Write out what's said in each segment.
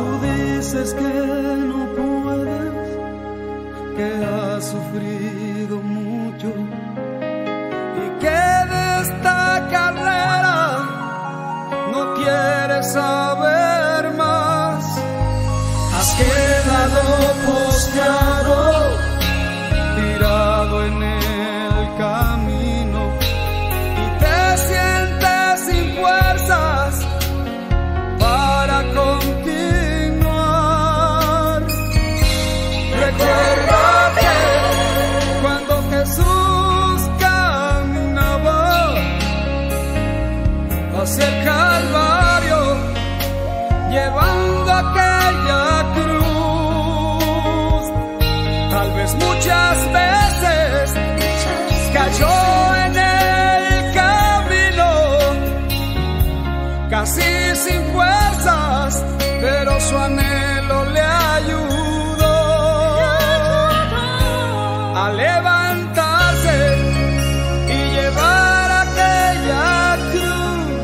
Tú dices que no puedes, que has sufrido mucho y que de esta carrera no quieres saber más. Has quedado postrado, tirado en el camino y te sientes sin fuerzas para continuar. Recuerda que cuando Jesús caminaba hacia el Calvario, llevando aquella cruz, tal vez muchas veces cayó en el camino, casi sin fuerzas, pero su anhelo le ayudó a levantarse y llevar aquella cruz,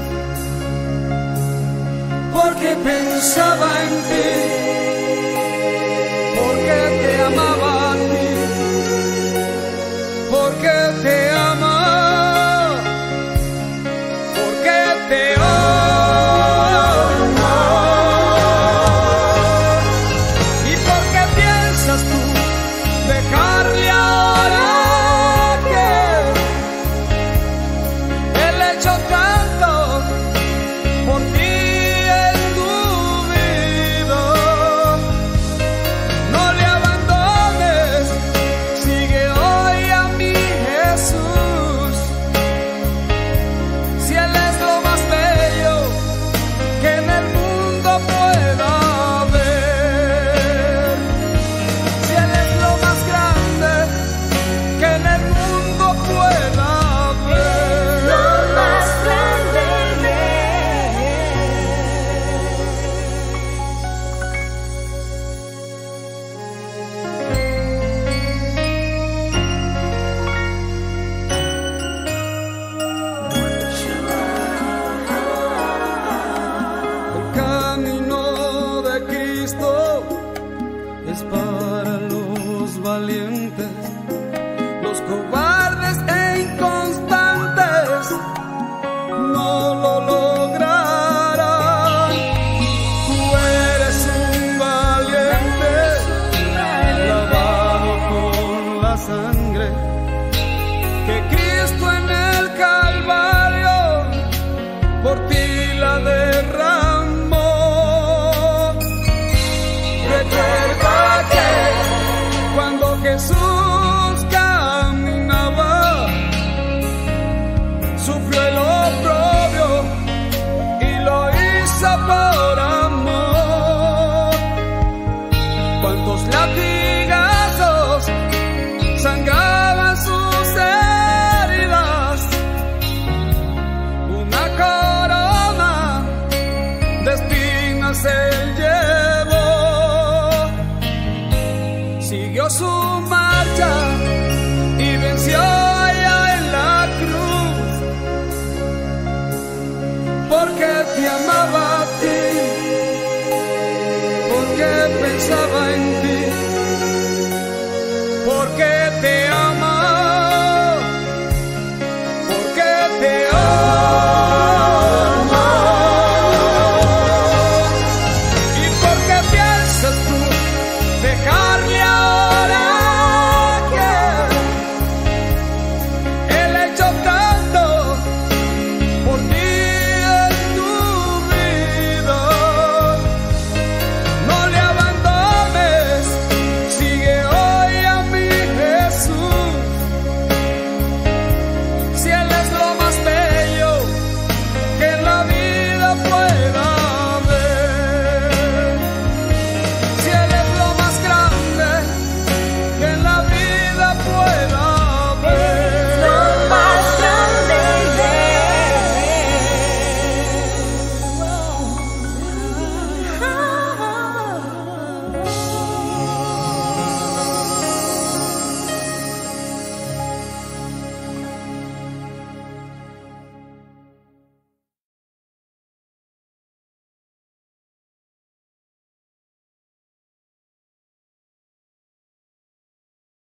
porque pensaba en ti, porque te amaba a ti, porque te ama, porque te ama. ¿Y por qué piensas tú dejarle ahora que Él ha hecho tanto por ti en tu vida? No le abandones, sigue hoy a mi Jesús. Si Él es lo más bello que en el mundo pueda haber, si Él es lo más grande que en el mundo pueda haber, Lo más grande de el camino de Cristo es para los valientes, los cobardes e inconstantes no lo lograrán. Tú eres un valiente, lavado con la sangre que Cristo en el Calvario por ti la derramó. Recuerda que cuando Jesús caminaba, sufrió el oprobio y lo hizo por amor. Cuántos latigazos sangraban sus heridas, una corona de espinas Él llevó, siguió su marcha y venció allá en la cruz, porque te amaba a ti, porque pensaba en ti, porque te